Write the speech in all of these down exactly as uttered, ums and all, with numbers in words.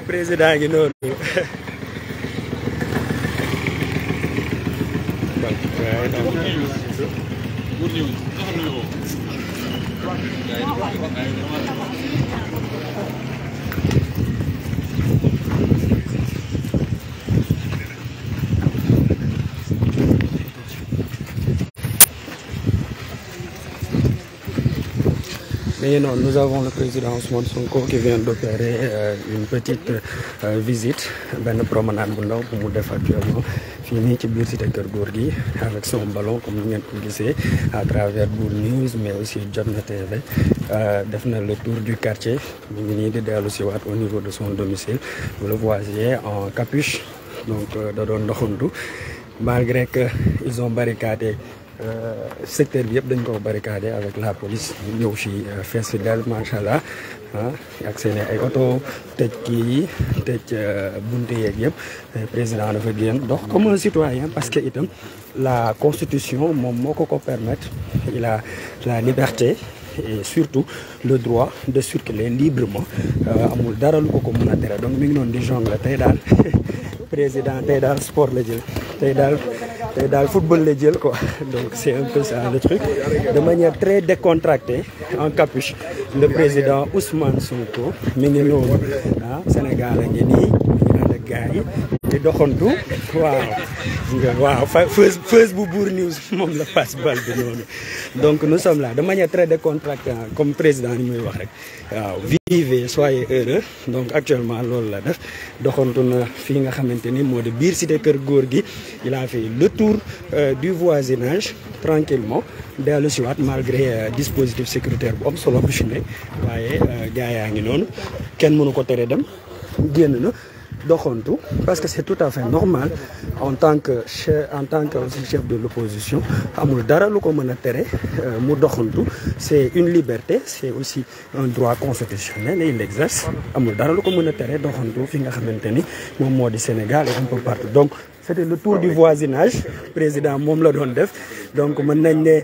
président gi noonu. Mais non, nous avons le président Ousmane Sonko qui vient d'opérer euh, une petite euh, visite, une promenade bu ndaw bu mu def actuellement fii nii ci biir cité Keur Gorgui avec son ballon comme ni ngeen ko gisee à travers Bour News mais aussi Jotna T V def na le tour du quartier mu ngi nii di dellu si waat au niveau de son domicile. Vous le voyez en capuche donc da doon doxantu malgré que ils ont barricadé Euh, secteur bi yëpp dañ ko barricadé avec la police ñëw ci fees fi del macha allah ah ak seen ay oto tëj kii yi tëj bunte yeeg yëpp président dafa génn dox comme un citoyen parce que itam la constitution moom moo ko ko permettre il a la liberté et surtout le droit de circuler librement amul dara lu ko ko mën a tere donc mi ngi noonu di jongle tey daal président tey daal sport la jël tey daal tey daal football la jël quoi donc c'est un peu ça le truc de manière très décontractée en capuche le président Ousmane Sonko mi ngi noonu ah Sénégal a ngi nii ñu ànd ak gars yi di doxantu waaw waaw feuse feuse bu Bour News moom la passe balle bi noonu donc nous sommes là de manière très décontractée comme président ni muy wax rek waaw vivez soyez heureux donc actuellement loolu la def doxantu na fii nga xamante ni moo de biir cité Keur Gorgui il a fait le tour euh, du voisinage tranquillement dellu si waat malgré euh, dispositif sécuritaire bu am solo bu fi ne waaye gars yaa ngi noonu kenn mënu ko tere dem génn na doxantu parce que c'est tout à fait normal en tant que chef en tant que chef de l'opposition amul dara lu ko mën a tere mu doxantu c'est une liberté c'est aussi un droit constitutionnel et il l'exerce amul dara lu ko mën a tere doxantu fi nga xamante ni moom moo di Sénégal et un peu partout donc c'était le tour du voisinage président moom la doon def donc mën nañ ne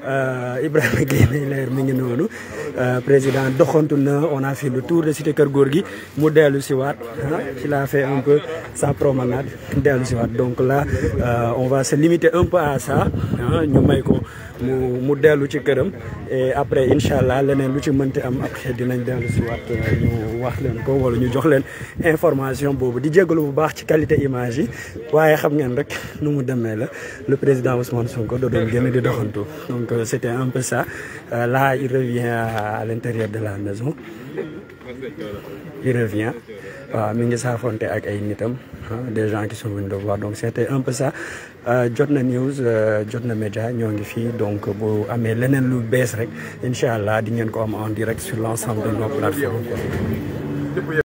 Ibrahima Gueye leer mi ngi noonu président doxantu na on a fait le tour de cité Keur Gorgui mu dellu si waat il a fait un peu sa promenade dellu si waat donc là euh, on va se limiter un peu à ça ñu may ko mu mu dellu ci këram et après incha allah leneen lu ci mënti am après dinañ dellu si waat ñu wax leen ko wala ñu jox leen information boobu di jégalu bu baax ci qualité image yi waaye xam ngeen rek nu mu demee la le président Ousmane Sonko da doon génn di doxantu donc euh, c'était un peu ça euh, là il revient à, à l'intérieur de la maison il revient waaw mi ngi saafonte ak ay nitam des gens qui sont venus de voir donc c'était un peu ça Jotna News Jotna Média ñoo ngi fii donc bu amee leneen lu bees rek incha allah di ngeen ko am en direct sur l'ensemble de nos plateformes.